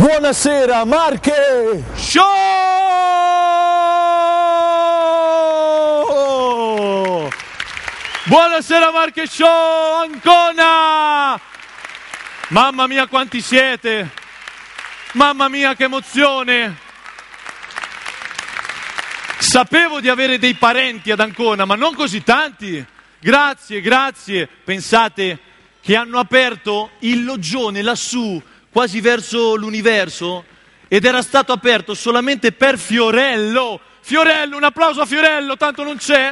Buonasera Marche Show! Buonasera Marche Show, Ancona! Mamma mia quanti siete! Mamma mia che emozione! Sapevo di avere dei parenti ad Ancona, ma non così tanti. Grazie, grazie. Pensate che hanno aperto il loggione lassù, quasi verso l'universo, ed era stato aperto solamente per Fiorello. Fiorello, un applauso a Fiorello, tanto non c'è.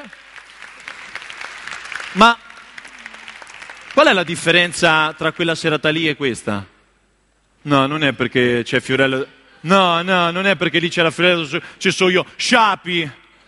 Ma qual è la differenza tra quella serata lì e questa? No, non è perché c'è Fiorello. No, non è perché lì c'era Fiorello, ci sono io. Sciapi.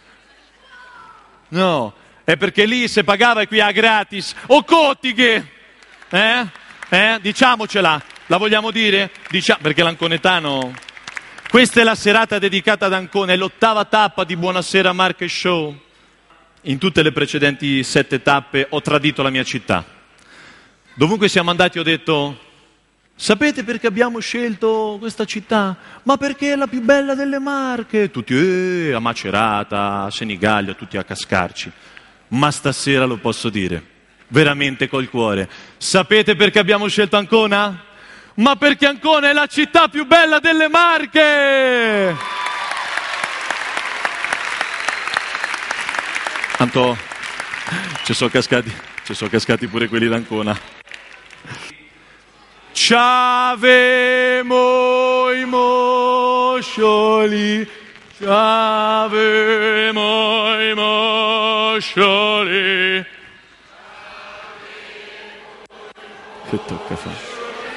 No, è perché lì se pagava e qui a gratis. O Cottighe. Diciamocela. La vogliamo dire? Perché l'anconetano... Questa è la serata dedicata ad Ancona, è l'8ª tappa di Buonasera Marche Show. In tutte le precedenti 7 tappe ho tradito la mia città. Dovunque siamo andati ho detto: sapete perché abbiamo scelto questa città? Ma perché è la più bella delle Marche. Tutti a Macerata, a Senigallia, tutti a cascarci. Ma stasera lo posso dire, veramente col cuore. Sapete perché abbiamo scelto Ancona? Ma perché Ancona è la città più bella delle Marche! Tanto ci sono cascati pure quelli d'Ancona. C'avemo i moscioli, c'avemo i moscioli. Che tocca fare?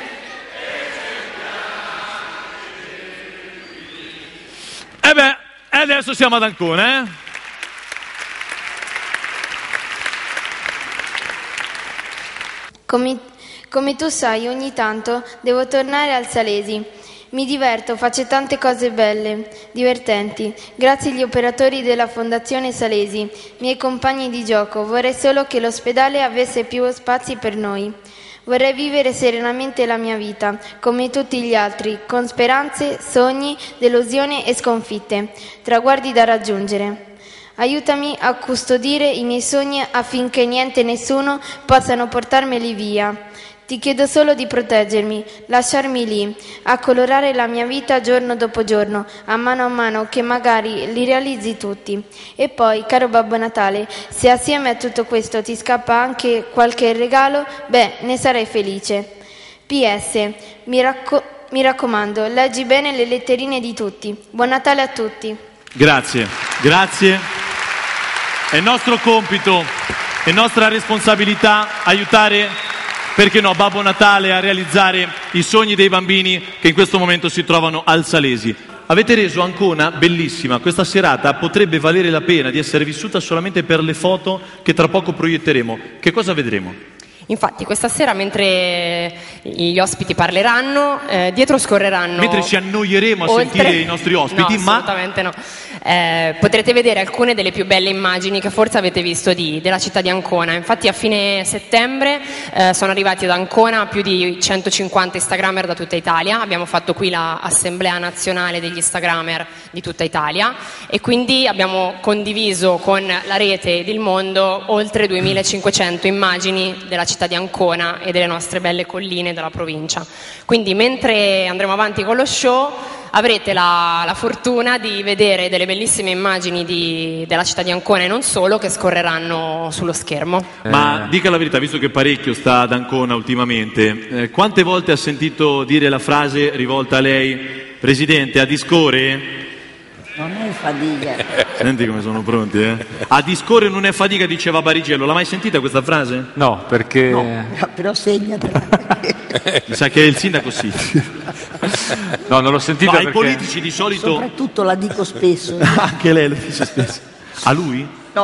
E adesso siamo ad Ancona, Come tu sai, ogni tanto devo tornare al Salesi. Mi diverto, faccio tante cose belle, divertenti. Grazie agli operatori della Fondazione Salesi, miei compagni di gioco, vorrei solo che l'ospedale avesse più spazi per noi. Vorrei vivere serenamente la mia vita, come tutti gli altri, con speranze, sogni, delusioni e sconfitte, traguardi da raggiungere. Aiutami a custodire i miei sogni affinché niente e nessuno possano portarmeli via. Ti chiedo solo di proteggermi, lasciarmi lì, a colorare la mia vita giorno dopo giorno, a mano che magari li realizzi tutti. E poi, caro Babbo Natale, se assieme a tutto questo ti scappa anche qualche regalo, ne sarei felice. PS, mi raccomando, leggi bene le letterine di tutti. Buon Natale a tutti. Grazie, grazie. È il nostro compito, è nostra responsabilità aiutare, perché no, Babbo Natale a realizzare i sogni dei bambini che in questo momento si trovano al Salesi. Avete reso Ancona bellissima, questa serata potrebbe valere la pena di essere vissuta solamente per le foto che tra poco proietteremo. Che cosa vedremo? Infatti questa sera, mentre gli ospiti parleranno, dietro scorreranno... Mentre ci annoieremo a sentire i nostri ospiti, no, assolutamente no. Potrete vedere alcune delle più belle immagini che forse avete visto della città di Ancona. Infatti a fine settembre sono arrivati ad Ancona più di 150 Instagrammer da tutta Italia. Abbiamo fatto qui l'assemblea nazionale degli Instagrammer di tutta Italia e quindi abbiamo condiviso con la rete del mondo oltre 2500 immagini della città di Ancona e delle nostre belle colline della provincia. Quindi mentre andremo avanti con lo show avrete la fortuna di vedere delle bellissime immagini della città di Ancona e non solo, che scorreranno sullo schermo. Ma dica la verità, visto che parecchio sta ad Ancona ultimamente, quante volte ha sentito dire la frase rivolta a lei: Presidente, a discorre? Non è fatica. Senti come sono pronti, A discorre non è fatica, diceva Barigello. L'ha mai sentita questa frase? No, perché... No, però segnatela. Mi sa che è il sindaco, sì. No, non l'ho sentita perché... Ai politici di solito... Soprattutto la dico spesso. Anche lei lo dice spesso. A lui?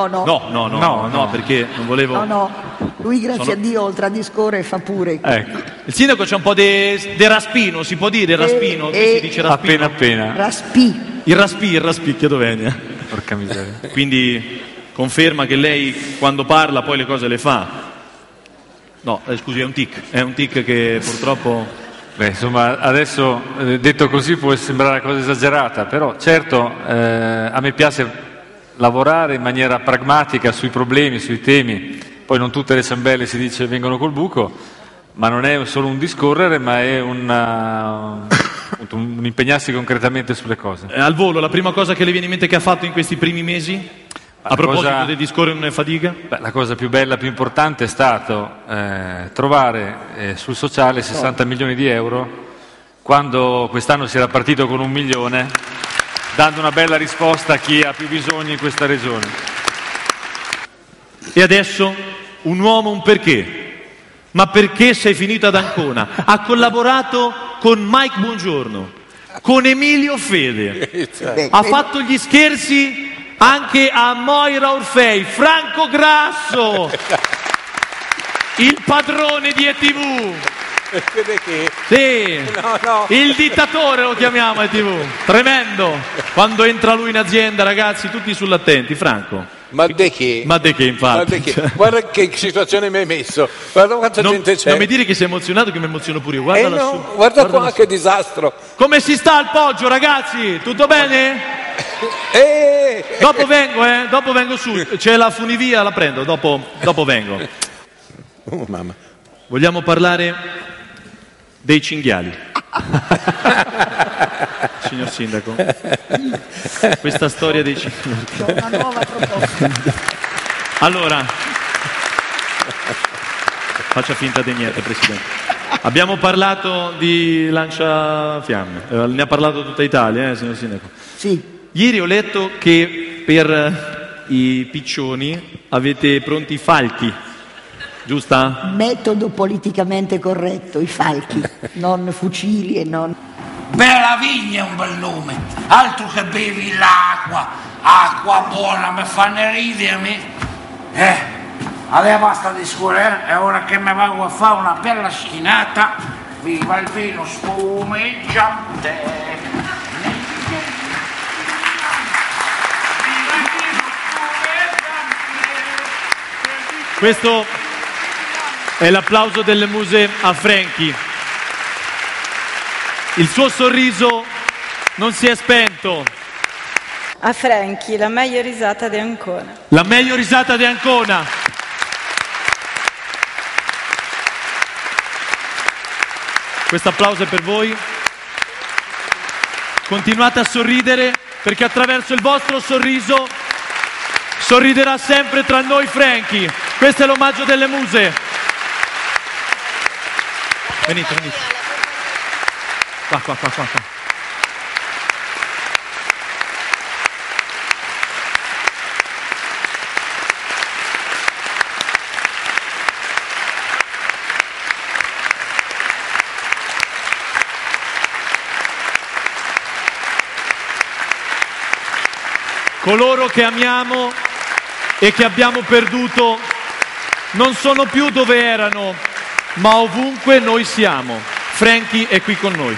No, perché non volevo... No, lui grazie a Dio oltre a discorrere fa pure. Ecco. Il sindaco c'è un po' de raspino, si può dire raspino? Si dice raspino? Appena. Il raspì, chiedo bene. Porca miseria. Quindi conferma che lei quando parla poi le cose le fa. No, scusi, è un tic che purtroppo Beh, insomma, adesso detto così può sembrare una cosa esagerata, però certo a me piace lavorare in maniera pragmatica sui problemi, sui temi. Poi non tutte le ciambelle, si dice, vengono col buco, ma non è solo un discorrere, ma è un impegnarsi concretamente sulle cose. Al volo, la prima cosa che le viene in mente che ha fatto in questi primi mesi? A proposito del discorrere non è fatica? La cosa più bella, più importante è stato trovare sul sociale 60 milioni di euro quando quest'anno si era partito con 1 milione, dando una bella risposta a chi ha più bisogno in questa regione. E adesso un uomo, un perché. Ma perché sei finito ad Ancona? Ha collaborato con Mike Buongiorno, con Emilio Fede, ha fatto gli scherzi anche a Moira Orfei, Franco Grasso, il padrone di ETV. Sì, il dittatore lo chiamiamo ETV, tremendo. Quando entra lui in azienda, ragazzi, tutti sull'attenti. Franco. Ma de che? Ma de che, infatti. Ma de che? Guarda che situazione mi hai messo. Guarda quanta gente c'è. Non mi dire che sei emozionato, che mi emoziono pure io. Guarda lassù. Guarda qua, che disastro. Come si sta al Poggio, ragazzi? Tutto bene? Dopo vengo su. C'è la funivia, la prendo. Dopo vengo. Oh, mamma. Vogliamo parlare dei cinghiali. Signor Sindaco, questa storia dei cinghiali. C'ho una nuova proposta. Allora, faccia finta di niente, Presidente. Abbiamo parlato di lanciafiamme, ne ha parlato tutta Italia, signor Sindaco. Sì. Ieri ho letto che per i piccioni avete pronti i falchi, giusta? Metodo politicamente corretto, i falchi, non fucili e non... Bella Vigna è un bel nome, altro che bevi l'acqua, acqua buona, mi fanno ridere a me. Adesso basta discorrere, è ora che mi vado a fare una bella schinata. Viva il vino spumeggiante. Questo è l'applauso delle muse a Frankie. Il suo sorriso non si è spento. A Frankie, la meglio risata di Ancona. La meglio risata di Ancona. Questo applauso è per voi. Continuate a sorridere, perché attraverso il vostro sorriso sorriderà sempre tra noi Frankie. Questo è l'omaggio delle muse. Venite. Qua. Coloro che amiamo e che abbiamo perduto non sono più dove erano, ma ovunque noi siamo. Frankie è qui con noi.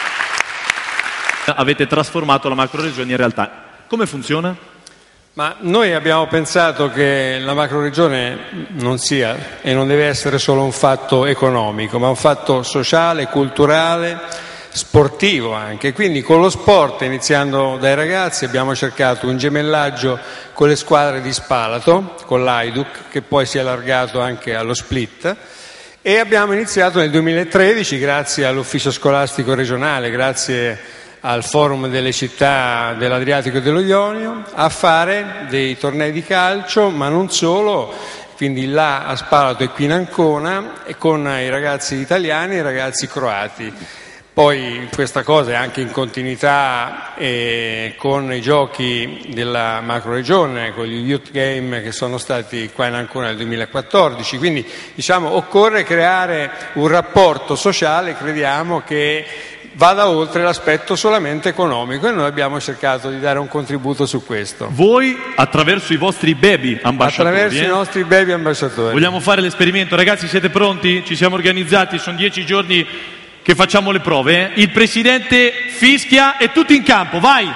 Avete trasformato la macroregione in realtà. Come funziona? Ma noi abbiamo pensato che la macroregione non sia e non deve essere solo un fatto economico, ma un fatto sociale, culturale, sportivo anche. Quindi con lo sport, iniziando dai ragazzi, abbiamo cercato un gemellaggio con le squadre di Spalato, con l'Hajduk, che poi si è allargato anche allo Split, e abbiamo iniziato nel 2013, grazie all'ufficio scolastico regionale, grazie al forum delle città dell'Adriatico e dello Ionio, a fare dei tornei di calcio, ma non solo, quindi là a Spalato e qui in Ancona, e con i ragazzi italiani e i ragazzi croati. Poi questa cosa è anche in continuità con i giochi della macroregione, con gli Youth Game che sono stati qua in Ancona nel 2014, quindi diciamo occorre creare un rapporto sociale, crediamo, che vada oltre l'aspetto solamente economico, e noi abbiamo cercato di dare un contributo su questo. Voi attraverso i vostri baby ambasciatori. Attraverso i nostri baby ambasciatori. Vogliamo fare l'esperimento, ragazzi, siete pronti? Ci siamo organizzati, sono 10 giorni che facciamo le prove. Il presidente fischia e tutti in campo, vai!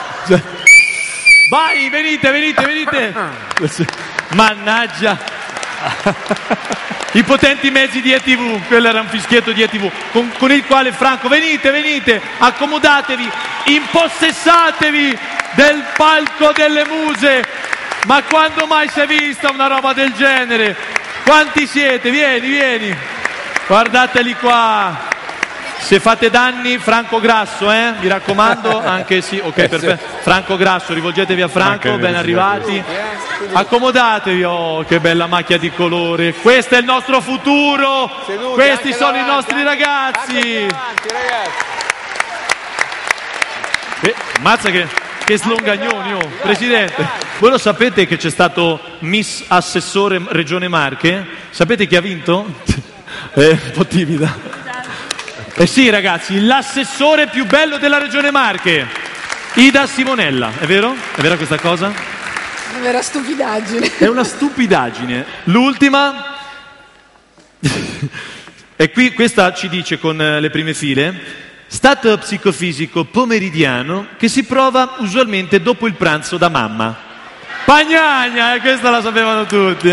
Vai, venite! Mannaggia! I potenti mezzi di ETV, quello era un fischietto di ETV, con il quale Franco, venite, accomodatevi, impossessatevi del palco delle muse. Ma quando mai si è vista una roba del genere? Quanti siete? Vieni. Guardateli qua. Se fate danni, Franco Grasso, mi raccomando, anche sì, ok, perfetto. Franco Grasso, rivolgetevi a Franco, ben arrivati. Accomodatevi, oh, che bella macchia di colore. Questo è il nostro futuro, questi sono i nostri ragazzi. Mazza che slongagnoni, oh. Presidente, voi lo sapete che c'è stato Miss Assessore Regione Marche? Sapete chi ha vinto? Un po' timida. Eh sì ragazzi, l'assessore più bello della Regione Marche, Ida Simonella, è vero? È vera questa cosa? Una vera stupidaggine. È una stupidaggine. L'ultima, e qui questa ci dice con le prime file, stato psicofisico pomeridiano che si prova usualmente dopo il pranzo da mamma. Pagnagna, questa la sapevano tutti,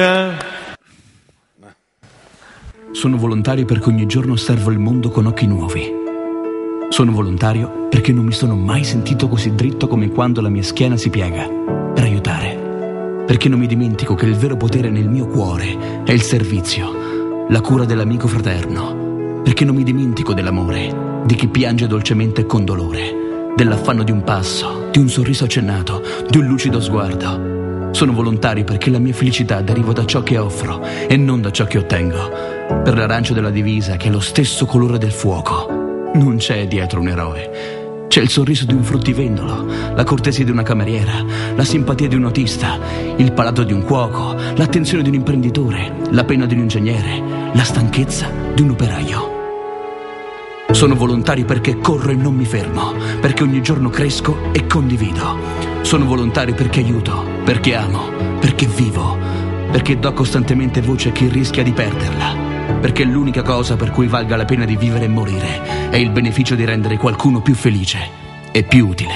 Sono volontario perché ogni giorno osservo il mondo con occhi nuovi. Sono volontario perché non mi sono mai sentito così dritto come quando la mia schiena si piega per aiutare. Perché non mi dimentico che il vero potere nel mio cuore è il servizio, la cura dell'amico fraterno. Perché non mi dimentico dell'amore, di chi piange dolcemente e con dolore, dell'affanno di un passo, di un sorriso accennato, di un lucido sguardo. Sono volontario perché la mia felicità deriva da ciò che offro e non da ciò che ottengo. Per l'arancio della divisa, che è lo stesso colore del fuoco, non c'è dietro un eroe. C'è il sorriso di un fruttivendolo, la cortesia di una cameriera, la simpatia di un autista, il palato di un cuoco, l'attenzione di un imprenditore, la penna di un ingegnere, la stanchezza di un operaio. Sono volontario perché corro e non mi fermo, perché ogni giorno cresco e condivido. Sono volontario perché aiuto, perché amo, perché vivo, perché do costantemente voce a chi rischia di perderla, perché l'unica cosa per cui valga la pena di vivere e morire è il beneficio di rendere qualcuno più felice e più utile.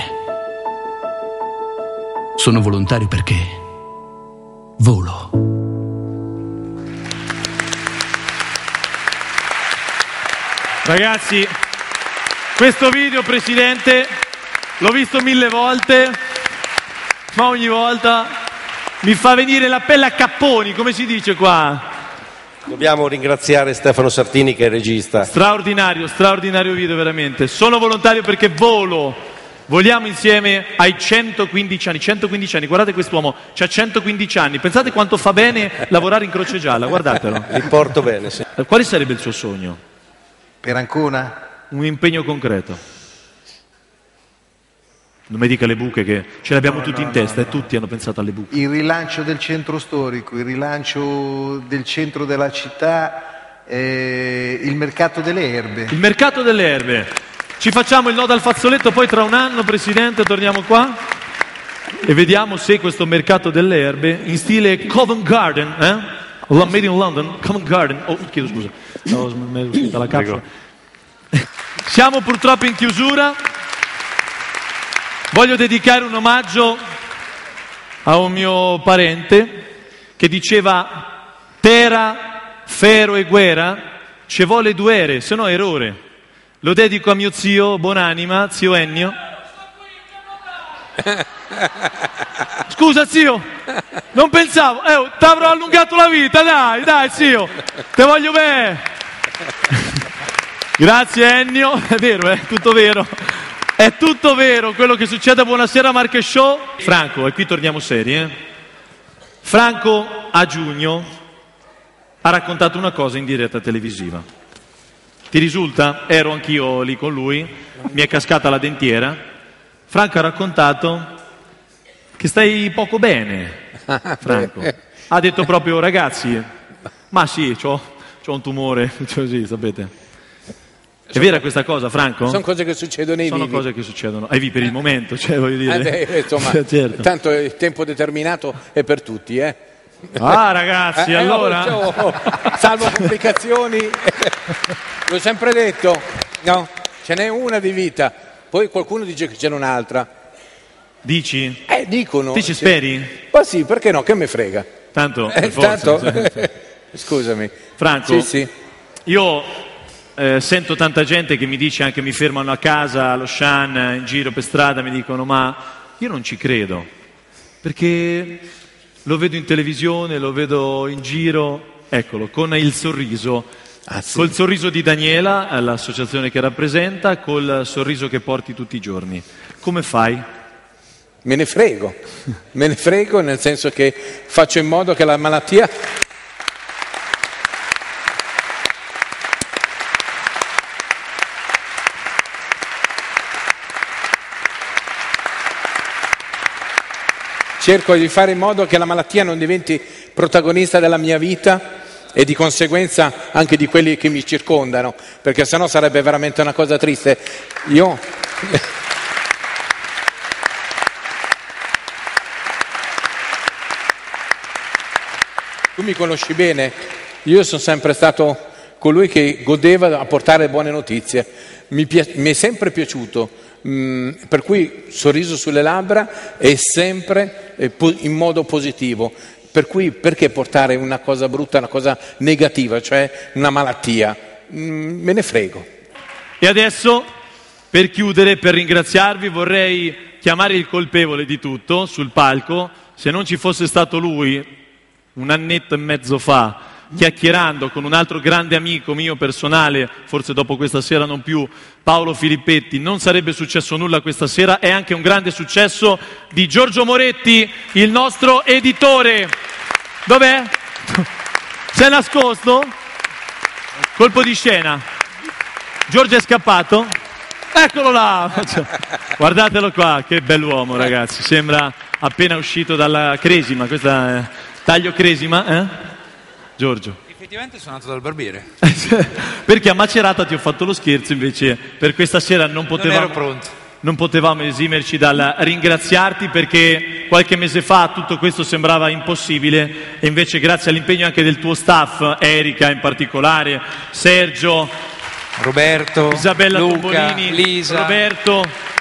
Sono volontario perché volo. Ragazzi, questo video, Presidente, l'ho visto 1000 volte, ma ogni volta mi fa venire la pelle a capponi, come si dice qua. Dobbiamo ringraziare Stefano Sartini che è il regista. Straordinario video veramente. Sono volontario perché volo. Voliamo insieme ai 115 anni, guardate quest'uomo, c'ha 115 anni, pensate quanto fa bene lavorare in Croce Gialla, guardatelo. Vi porto bene, sì. Quale sarebbe il suo sogno? Per Ancona? Un impegno concreto. Non mi dica le buche, che ce le abbiamo tutti in testa e tutti hanno pensato alle buche. Il rilancio del centro storico, il rilancio del centro della città, il mercato delle erbe. Il mercato delle erbe. Ci facciamo il nodo al fazzoletto, poi tra un anno, Presidente, torniamo qua e vediamo se questo mercato delle erbe, in stile Covent Garden, made in London, Covent Garden, chiedo scusa, mi è uscita la capsula. Siamo purtroppo in chiusura. Voglio dedicare un omaggio a un mio parente che diceva terra, fero e guerra, ci vuole duere, se no errore. Lo dedico a mio zio, buonanima, zio Ennio. Scusa zio, non pensavo, t'avrò allungato la vita, dai zio, te voglio bene. Grazie Ennio, è vero, è tutto vero. È tutto vero quello che succede a Buonasera Marche Show. Franco, e qui torniamo seri, Franco a giugno ha raccontato una cosa in diretta televisiva. Ti risulta? Ero anch'io lì con lui, mi è cascata la dentiera. Franco ha raccontato che stai poco bene, Franco. Ha detto proprio, ragazzi, ma sì, c'ho un tumore, così, sapete. È vera questa cosa, Franco? Sono cose che succedono ai vivi. Sono cose che succedono ai vivi per il momento, cioè voglio dire. Insomma, certo. Tanto il tempo determinato è per tutti, Ah, ragazzi, allora. Salvo complicazioni. L'ho sempre detto, no? Ce n'è una di vita, poi qualcuno dice che c'è un'altra. Dici? Dicono. Ti ci speri? Ma sì, perché no? Che me frega? Tanto, per forza, tanto... Scusami. Franco, Sì. io sento tanta gente che mi dice, anche mi fermano a casa, allo Shan, in giro per strada, mi dicono ma io non ci credo, perché lo vedo in televisione, lo vedo in giro, eccolo, con il sorriso, col sorriso di Daniela, l'associazione che rappresenta, col sorriso che porti tutti i giorni. Come fai? Me ne frego nel senso che faccio in modo che la malattia... Cerco di fare in modo che la malattia non diventi protagonista della mia vita e di conseguenza anche di quelli che mi circondano, perché sennò sarebbe veramente una cosa triste. Tu mi conosci bene, io sono sempre stato colui che godeva a portare buone notizie, mi è sempre piaciuto. Per cui sorriso sulle labbra e sempre in modo positivo, per cui perché portare una cosa brutta, una cosa negativa, cioè una malattia? Me ne frego. E adesso, per chiudere, per ringraziarvi, vorrei chiamare il colpevole di tutto sul palco. Se non ci fosse stato lui, un annetto e mezzo fa, chiacchierando con un altro grande amico mio personale, forse dopo questa sera non più, Paolo Filippetti, non sarebbe successo nulla questa sera. È anche un grande successo di Giorgio Moretti, il nostro editore. Dov'è? Si è nascosto? Colpo di scena. Giorgio è scappato? Eccolo là! Guardatelo qua, che bell'uomo, ragazzi. Sembra appena uscito dalla cresima. Questa è taglio cresima, Giorgio. Effettivamente sono andato dal barbiere. Perché a Macerata ti ho fatto lo scherzo, invece per questa sera non ero pronto. Non potevamo esimerci dal ringraziarti, perché qualche mese fa tutto questo sembrava impossibile e invece grazie all'impegno anche del tuo staff, Erika in particolare, Sergio, Roberto, Isabella Luca, Tombolini, Lisa, Roberto,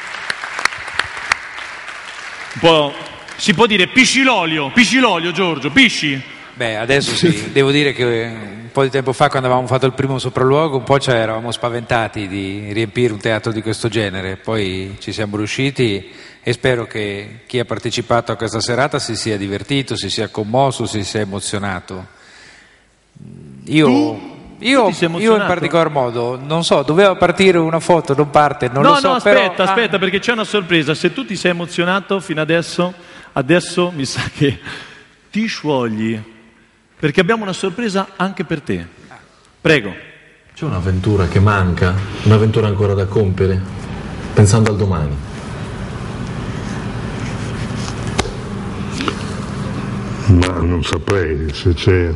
un po', si può dire piscilolio Giorgio, pisci? Beh, adesso sì, devo dire che un po' di tempo fa, quando avevamo fatto il primo sopralluogo, un po' ci eravamo spaventati di riempire un teatro di questo genere, poi ci siamo riusciti e spero che chi ha partecipato a questa serata si sia divertito, si sia commosso, si sia emozionato. Io in particolar modo, non so, doveva partire una foto, non parte, non lo so. No, però... aspetta, perché c'è una sorpresa. Se tu ti sei emozionato fino adesso mi sa che ti sciogli, perché abbiamo una sorpresa anche per te. Prego. C'è un'avventura che manca, un'avventura ancora da compiere, pensando al domani. Ma non saprei se c'è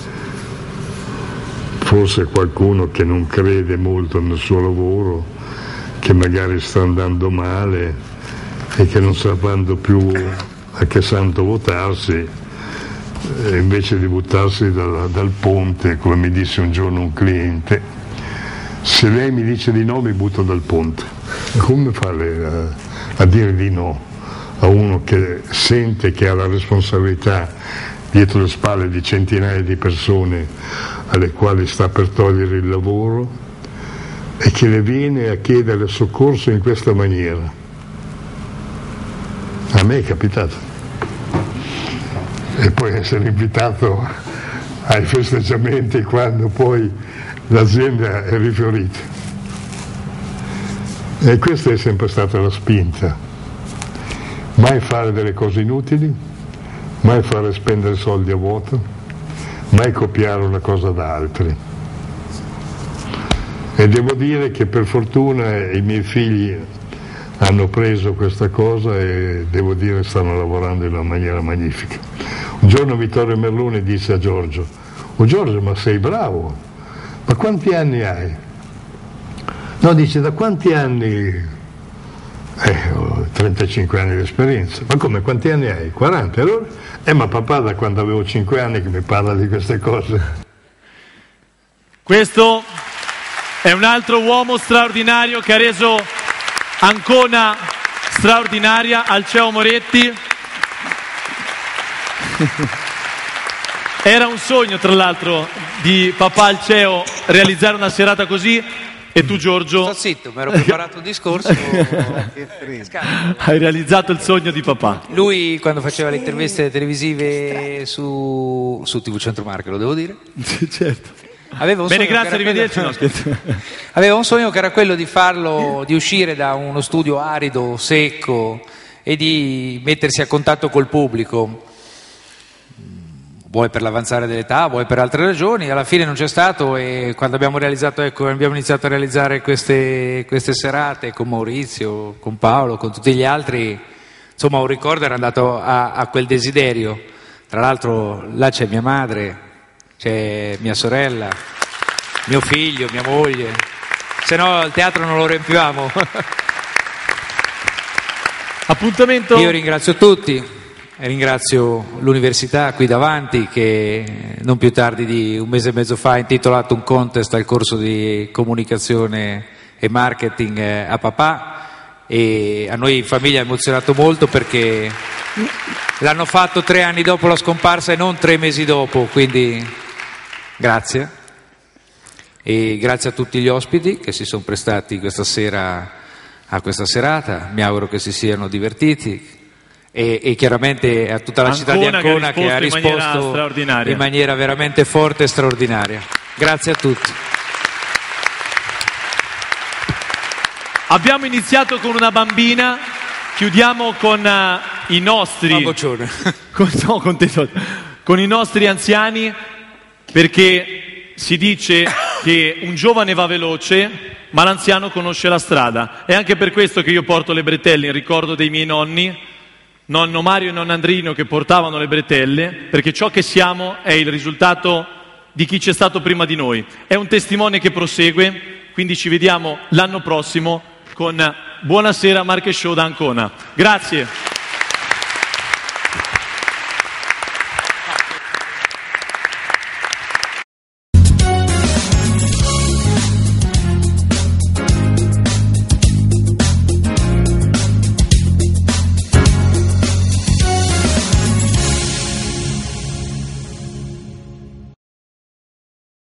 forse qualcuno che non crede molto nel suo lavoro, che magari sta andando male e che non sa quando più a che santo votarsi. Invece di buttarsi dal ponte, come mi disse un giorno un cliente, se lei mi dice di no mi butto dal ponte. Come fare a dire di no a uno che sente che ha la responsabilità dietro le spalle di centinaia di persone alle quali sta per togliere il lavoro e che le viene a chiedere soccorso in questa maniera? A me è capitato. E poi essere invitato ai festeggiamenti quando poi l'azienda è rifiorita. E questa è sempre stata la spinta. Mai fare delle cose inutili, mai fare spendere soldi a vuoto, mai copiare una cosa da altri. E devo dire che per fortuna i miei figli hanno preso questa cosa e devo dire stanno lavorando in una maniera magnifica. Un giorno Vittorio Merloni disse a Giorgio: "Oh Giorgio, ma sei bravo, ma quanti anni hai?" No, dice: "Da quanti anni?" Ho 35 anni di esperienza. "Ma come, quanti anni hai?" 40. Allora? Ma papà da quando avevo 5 anni che mi parla di queste cose. Questo è un altro uomo straordinario che ha reso Ancona straordinaria, Alceo Moretti. Era un sogno, tra l'altro, di papà al CEO realizzare una serata così. E tu, Giorgio? Sto zitto, mi ero preparato un discorso. Hai realizzato il sogno di papà. Lui, quando faceva le interviste televisive su TV Centro Marche, lo devo dire? Certo. Aveva un Bene, sogno grazie, che era arrivederci. quello- No, scherzo. Aveva un sogno che era quello di farlo, di uscire da uno studio arido, secco e di mettersi a contatto col pubblico. Vuoi per l'avanzare dell'età, vuoi per altre ragioni, alla fine non c'è stato, e quando abbiamo iniziato a realizzare queste serate con Maurizio, con Paolo, con tutti gli altri, insomma un ricordo era andato a quel desiderio. Tra l'altro là c'è mia madre, c'è mia sorella, mio figlio, mia moglie, se no il teatro non lo riempivamo. Appuntamento. Io ringrazio tutti. Ringrazio l'università qui davanti che non più tardi di un mese e mezzo fa ha intitolato un contest al corso di comunicazione e marketing a papà, e a noi in famiglia ha emozionato molto perché l'hanno fatto 3 anni dopo la scomparsa e non 3 mesi dopo, quindi grazie. E grazie a tutti gli ospiti che si sono prestati questa sera a questa serata, mi auguro che si siano divertiti. E chiaramente a tutta la città di Ancona che ha risposto in maniera veramente forte e straordinaria. Grazie a tutti. Abbiamo iniziato con una bambina, chiudiamo con i nostri con i nostri anziani, perché si dice che un giovane va veloce ma l'anziano conosce la strada. È anche per questo che io porto le bretelle in ricordo dei miei nonni, nonno Mario e nonno Andrino, che portavano le bretelle, perché ciò che siamo è il risultato di chi c'è stato prima di noi. È un testimone che prosegue, quindi ci vediamo l'anno prossimo con Buonasera Marche Show da Ancona. Grazie.